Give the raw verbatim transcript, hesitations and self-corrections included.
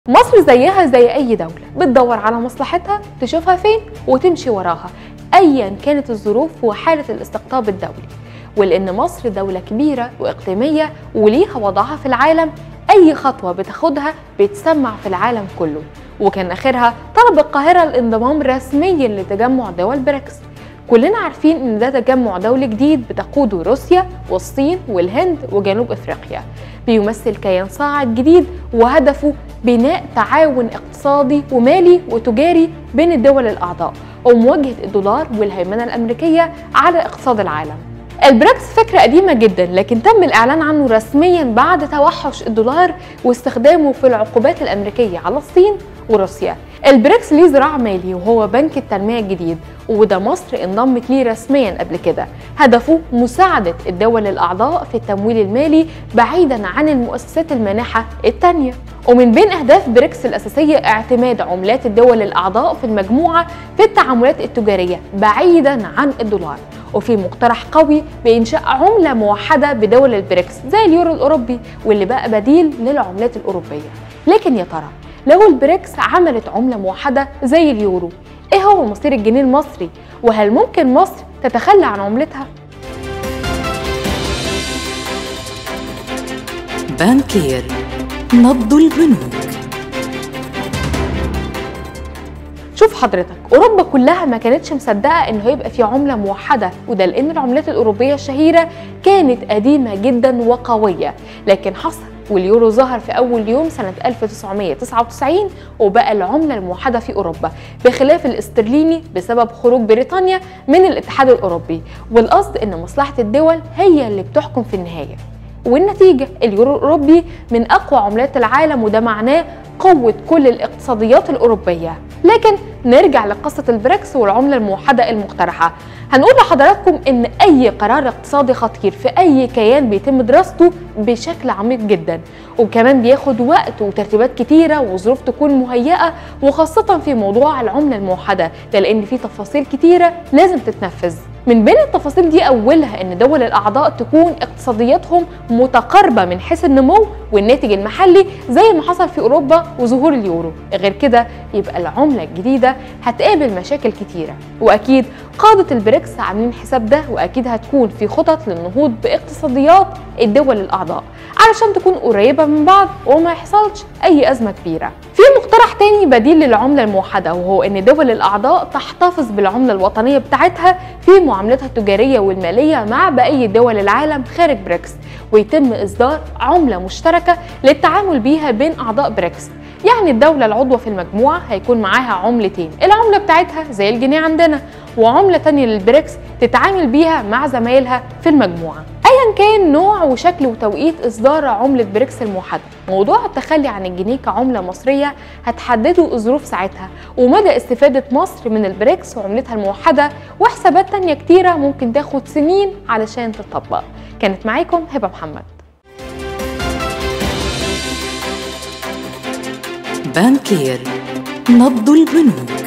مصر زيها زي أي دولة بتدور على مصلحتها تشوفها فين وتمشي وراها أيا كانت الظروف وحالة الاستقطاب الدولي. ولأن مصر دولة كبيرة وإقليمية وليها وضعها في العالم، أي خطوة بتاخدها بتسمع في العالم كله. وكان آخرها طلب القاهرة الانضمام رسميا لتجمع دول بريكس. كلنا عارفين إن ده تجمع دولي جديد بتقوده روسيا والصين والهند وجنوب أفريقيا، بيمثل كيان صاعد جديد وهدفه بناء تعاون اقتصادي ومالي وتجاري بين الدول الأعضاء ومواجهة الدولار والهيمنة الأمريكية على اقتصاد العالم. البريكس فكرة قديمة جدا، لكن تم الإعلان عنه رسميا بعد توحش الدولار واستخدامه في العقوبات الأمريكية على الصين وروسيا. البريكس ليه ذراع مالي وهو بنك التنمية الجديد، وده مصر انضمت ليه رسميا قبل كده. هدفه مساعدة الدول الأعضاء في التمويل المالي بعيدا عن المؤسسات المانحة التانية. ومن بين أهداف بريكس الأساسية اعتماد عملات الدول الأعضاء في المجموعة في التعاملات التجارية بعيدا عن الدولار. وفي مقترح قوي بإنشاء عملة موحدة بدول البريكس زي اليورو الأوروبي واللي بقى بديل للعملات الأوروبية. لكن يا ترى لو البريكس عملت عملة موحدة زي اليورو، ايه هو مصير الجنيه المصري؟ وهل ممكن مصر تتخلى عن عملتها؟ بانكير، نبض البنوك. شوف حضرتك، اوروبا كلها ما كانتش مصدقه انه هيبقى في عمله موحده، وده لان العملات الاوروبيه الشهيره كانت قديمه جدا وقويه. لكن حصل واليورو ظهر في أول يوم سنة ألف وتسعمائة وتسعة وتسعين وبقى العملة الموحدة في أوروبا، بخلاف الاسترليني بسبب خروج بريطانيا من الاتحاد الأوروبي. والقصد إن مصلحة الدول هي اللي بتحكم في النهاية، والنتيجة اليورو الأوروبي من أقوى عملات العالم، وده معناه قوة كل الاقتصاديات الأوروبية. لكن نرجع لقصة البريكس والعملة الموحدة المقترحة. هنقول لحضراتكم إن أي قرار اقتصادي خطير في أي كيان بيتم دراسته بشكل عميق جدا، وكمان بياخد وقت وترتيبات كتيرة وظروف تكون مهيئة، وخاصة في موضوع العملة الموحدة ده لأن في تفاصيل كتيرة لازم تتنفذ. من بين التفاصيل دي أولها إن دول الأعضاء تكون اقتصادياتهم متقاربة من حيث النمو والناتج المحلي زي ما حصل في أوروبا وظهور اليورو. غير كده يبقى العملة الجديدة هتقابل مشاكل كتيرة، وأكيد قادة البريكس عاملين حساب ده، وأكيد هتكون في خطط للنهوض باقتصاديات الدول الأعضاء علشان تكون قريبة من بعض وما يحصلش أي أزمة كبيرة. في مقترح تاني بديل للعملة الموحدة، وهو إن دول الأعضاء تحتفظ بالعملة الوطنية بتاعتها في معاملاتها التجارية والمالية مع بقية دول العالم خارج بريكس، ويتم إصدار عملة مشتركة للتعامل بيها بين أعضاء بريكس. يعني الدولة العضوة في المجموعة هيكون معاها عملتين، العملة بتاعتها زي الجنيه عندنا، وعملة تانية للبريكس تتعامل بيها مع زمايلها في المجموعة. ايا كان نوع وشكل وتوقيت اصدار عملة بريكس الموحدة، موضوع التخلي عن الجنيه كعملة مصرية هتحدده الظروف ساعتها، ومدى استفادة مصر من البريكس وعملتها الموحدة، وحسابات تانية كتيرة ممكن تاخد سنين علشان تطبق. كانت معاكم هبة محمد. بانكير، نبض البنوك.